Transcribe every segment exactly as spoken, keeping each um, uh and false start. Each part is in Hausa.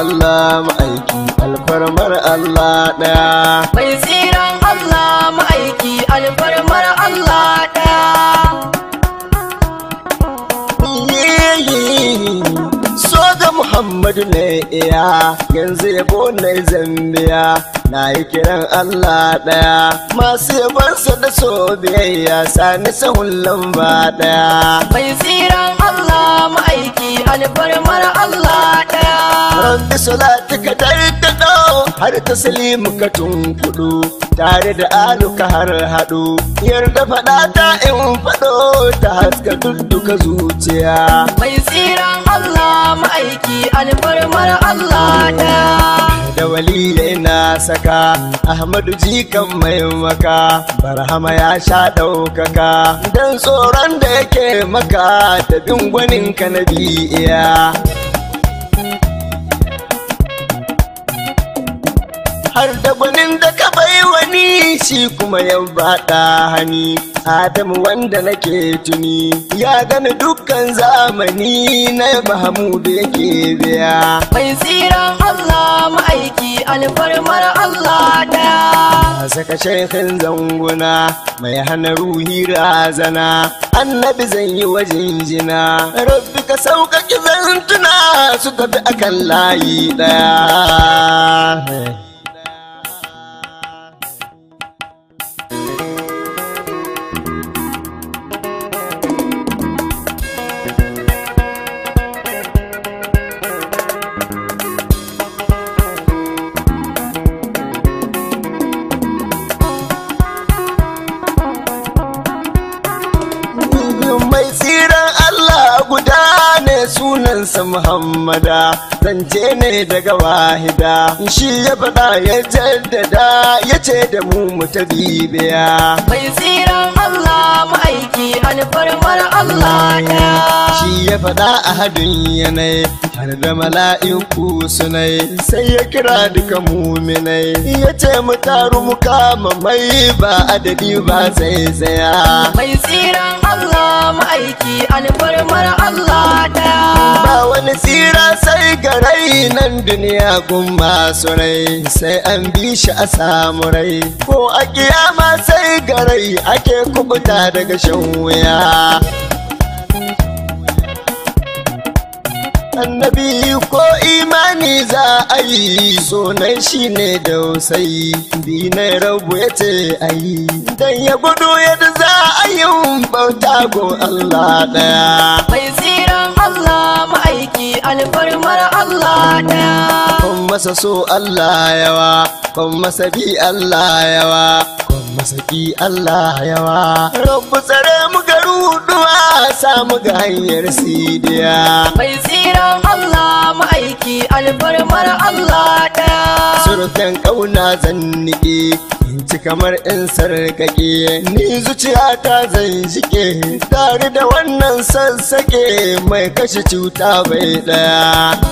Allah ma'aiki alfarmar Allah ɗaya. Mai tsiran Allah ma'aiki alfarmar Allah ɗaya. So ga Muhammadu ne iya yanzu yabo na zambiya na yi kiran Allah ɗaya. Masu yabansa da so biyayya sani sahun lamba ɗaya. Mai tsiran Allah ma'aiki alfarmar Allah ɗaya. Rabbi salatu ka tarkaɗo har taslimu ka tunkuɗu tare da aluka har haɗu. Yarda faɗa ta in faɗo ta haska dudduka zuciya. Mai tsiran Allah ma'aiki alfarmar Allah ɗaya. Da waliyai na saka Ahmadu jikan mai maka Barhama ya sha ɗaukaka dan tsoron da yake maka da bin gwanin ka na biya. Har da gwanin da ka bai wani shi kuma ya baɗa hani. Adamu wanda nake tuni ya gani dukkan zamani na Mahamudu yake biya. Mai tsiran Allah ma'aiki alfarmar Allah ɗaya. Saka shaikhin zanguna mai hana ruhi razana annabi zan yi wajen jina. Rabbi ka sauƙaƙi zantuna su tafi akan layi ɗaya. Mai tsiran Allah guda ne sunansa Muhammada zance ne daga wahida shi ya faɗa ya jaddada ya ce da mu mu ta bibiya. Mai tsiran Allah ma'aiki alfarmar Allah ɗaya. Shi ya faɗa a hadin yanayi har da mala'iku sunai sai ya kira duka muminai ya ce mu taru mu kama mai ba adadi ba sai tsaya. Mai tsiran Allah ma'aiki alfarmar Allah ɗaya. Ba wani tsira sai garai nan duniya gun masu rai sai an bi shi a samu rai ko a kiyama sai garai ake kubuta daga shan wuya. Annabi ko imani za a yi sunan shi ne dausayi dinai rabu ya ce a yi dan ya gudu yadda za a yi bauta go Allah ɗaya. Mai tsiran Allah ma'aiki alfarmar Allah ɗaya. Kun masa so Allah yawa kun masa bi Allah yawa kun masa ki Allah yawa. Rabbu tsare mu garuduwa samu ga hanyar sidiya. Mai tsiran Allah ma'aiki alfarmar Allah ɗaya. Surkan ƙauna zan niƙe in ci kamar in sarƙaƙe ni zuciyata zan shike tare da wannan sassaƙe mai kashe cuta bai ɗaya.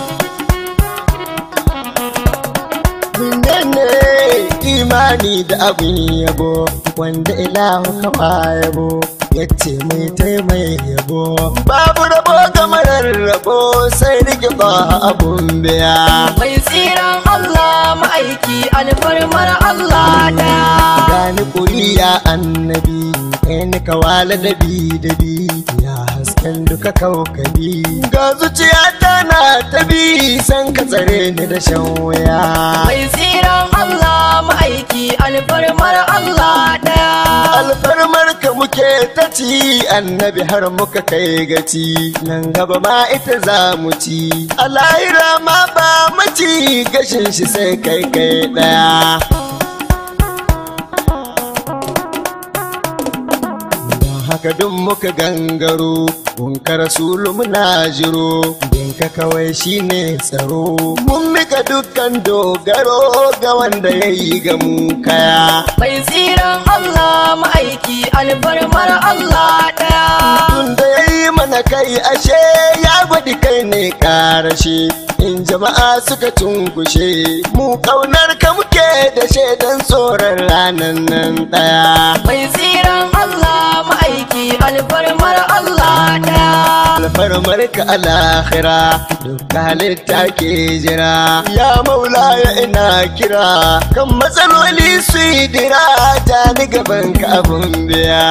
Menene imani da abin yabo wanda ilahu kama yabo yace mai taimai yabo babu rabo ga marar rabo sai rike ba abun biya. Mai tsiran Allah ma'aiki alfarmar Allah ɗaya. Gani kuriya annabi in ka wala dabi dabi ya hasken duka kaukabi ga zuciya tana ta bi san ka tsare ni da shan wuya. Mai tsiran Allah ma'aiki alfarmar Allah ɗaya. Alfarmar ka muke ta ci annabi har muka kai gaci nan gaba ma ita za mu ci a lahira ma ba maci gashin shi sai kai kai ɗaya. Haka duk muka gangaro bunka rasulu muna jiro binka kawai shine tsaro mun mika dukkan dogaro ga wanda ya yi ga mu kaya. Mai tsiran Allah ma'aiki alfarmar Allah ɗaya. Tunda ya yi mana kai ashe ya gwadi kai ne karashe in jama'a suka tunkushe mu kaunar ka muke da shaidan tsoron ranan nan ɗaya. Mai tsiran Allah ma'aiki alfarmar Allah ɗaya. alfarmar ka alakhira duk halitta ke jira ya maula ya ina kira kan matsaloli su dira ta ni gaban ka abun biya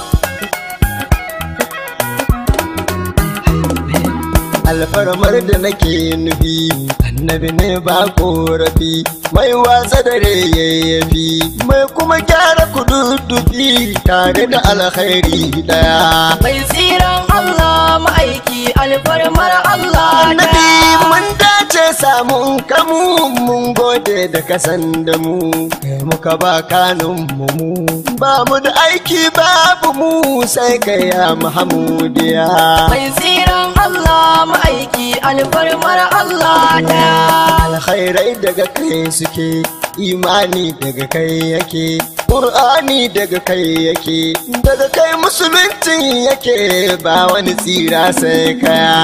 alfarmar da nake nufi annabi ne ba korafi mai wasa da yayyafi mai kuma gyara kududdufi tare da alkhairi daya mai tsiran Allah ma'aiki alfarmar Allah annabi mun dace samun kamu mun gode da kasan da mu kai muka ba kanun mu ba mu da aiki babu mu sai kai ya Muhammadiya mai tsiran Allah ma'aiki alfarmar Allah daya alkhairai daga kai suke imani daga kai yake Qur'ani daga kai yake daga kai musulunci yake ba wani tsira sai kaya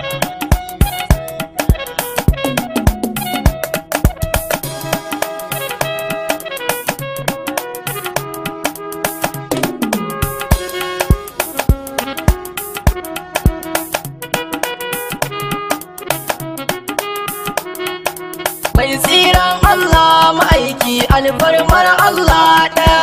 mai tsiran Allah ma'aiki alfarmar Allah daya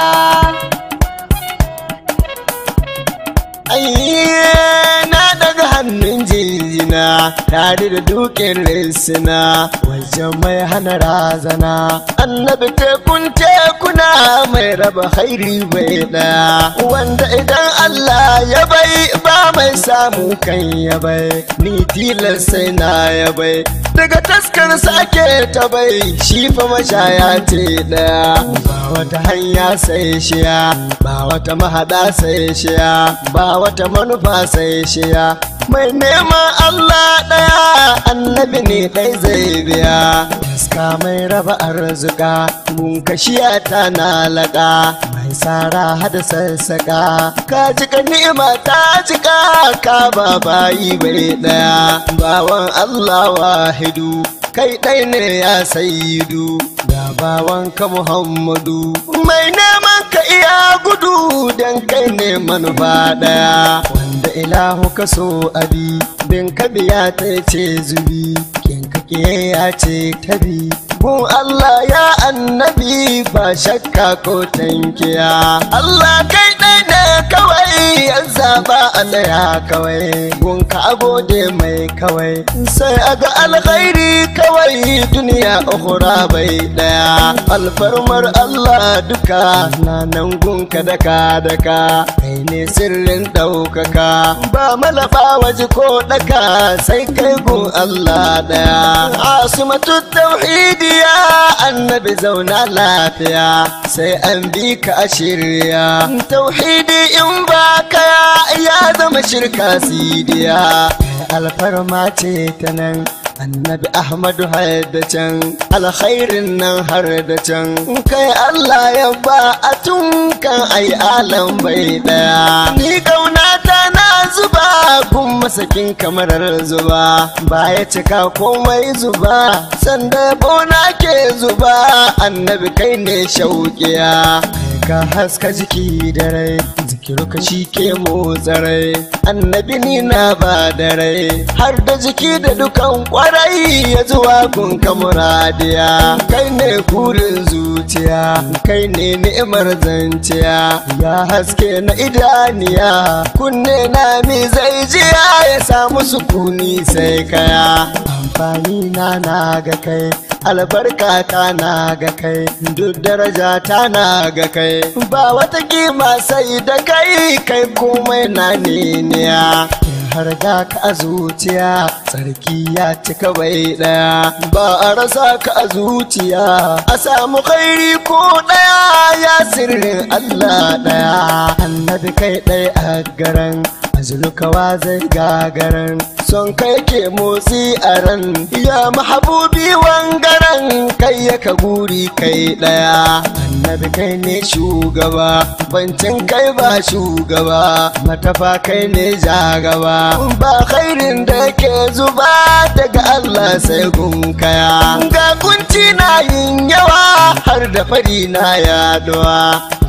na daga hannun jinjina tare da dukin risina wajen mai hana razana annabi tekun tekuna mai raba khairi bai daya wanda idan Allah ya bai ba mai samu kan ya bai ni tilas sai na ya bai daga taskar sake ta bai shi fa mashaya ce daya ba wata hanya sai shiya ba wata mahada sai shiya ba wata manufa sai shiya mai neman Allah daya annabi ne dai zai biya iska mai raba arzuka mun kashiya ta na laka mai sara hada sassaka ka jika ni'ima ta jika ka ba bayi bai daya bawan Allah wahidu kai ɗai ne ya sayyidu ga bawanka Muhammadu mai neman ka iya gudu dan kai ne manufa ɗaya wanda ilahu ka so abi bin ka biya ta ce zubi kin ka ya ce tabi gun Allah ya annabi ba shakka ko tankiya Allah kai ɗai ne kawai ya zaba a ɗaya kawai gun ka agode mai kawai sai aga alkhairi kawai duniya ukhra bai daya alfarmar Allah duka na nan gunka daka daka kai ne sirrin daukaka ba malafa waje ko daka sai kai gun Allah daya asmatu tauhidiya annabi zauna lafiya sai an bi ka a shirya tauhidi in ba ka ya zama shirka sidiya alfarma ce ta nan annabi ahmadu har da can alkhairin nan har da can kai Allah ya ba a tun kan ai alam bai daya ni kaunata na zuba kun masakin kamar zuba ba ya cika komai zuba sanda bona ke zuba annabi kai ne shauƙiya ka haska jiki da rai zikiruka shi ke motsa rai annabi ni na ba da rai har da jiki da dukan kwarai ya zuwa gunka muradiya kai ne kurin zuciya kai ne ni'imar zanciya ya haske na idaniya kunne na mi zai jiya ya samu sukuni sai kaya amfani na na ga kai albarka ta na ga kai duk daraja ta na ga kai ba wata kima sai da kai kai komai na neniya har ga ka a zuciya sarki ya cika bai daya ba a rasa ka a zuciya a samu khairi ko daya ya sirrin Allah daya annabi kai ɗaya a garan azulukawa zai gagaran son kai ke motsi a ran ya mahabubi wangaren kai ya ka guri kai daya annabi kai ne shugaba bancin kai ba shugaba matafa kai ne jagaba ba khairin da ke zuba daga Allah sai gunkaya ga kunci na yin yawa har da fari na yaduwa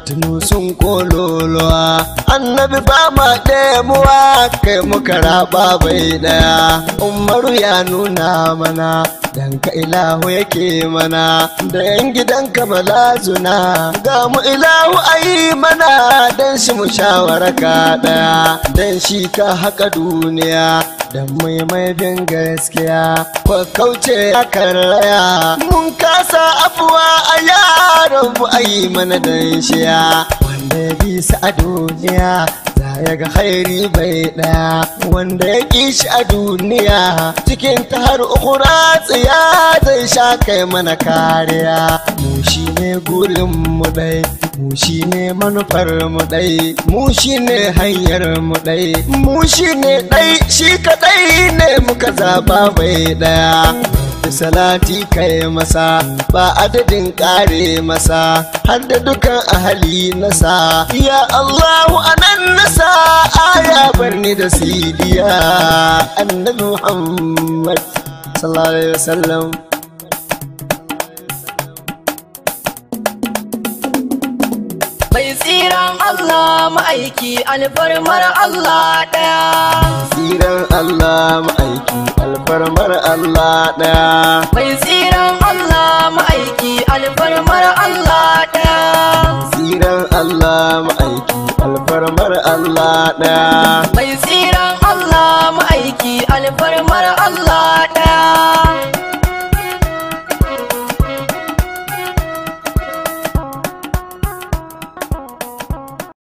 fitinu sun kololuwa annabi ba ma ɗemuwa kai muka raba bai ɗaya umaru ya nuna mana dan ka ilahu yake mana da yan gidanka malazuna ga mu ilahu ayi mana dan shi mu shawaraka ɗaya dan shi ka haka duniya dan mai mai bin gaskiya ko kauce a karaya mun kasa afuwa a yaran bu ayi mana dan shiya wanda ya bisa a duniya za ya ga khairi bai daya wanda ya ki shi a duniya cikin ta har ukura tsiya zai sha kai mana kariya mu shi ne gurin mu dai mu shi ne manufar mu dai mu shi ne hanyar mu dai mu shi ne dai shi kadai ne muka zaba bai daya da salati kai masa ba adadin kare masa har da dukan ahali nasa ya Allahu anan nasa aya barni da sidiya annabi Muhammad sallallahu alaihi wasallam mai tsiran Allah ma'aiki alfarmar Allah daya tsiran Allah ma'aiki alfarmar Allah daya mai tsiran Allah ma'aiki alfarmar Allah daya tsiran Allah ma'aiki alfarmar Allah daya mai tsiran Allah ma'aiki alfarmar Allah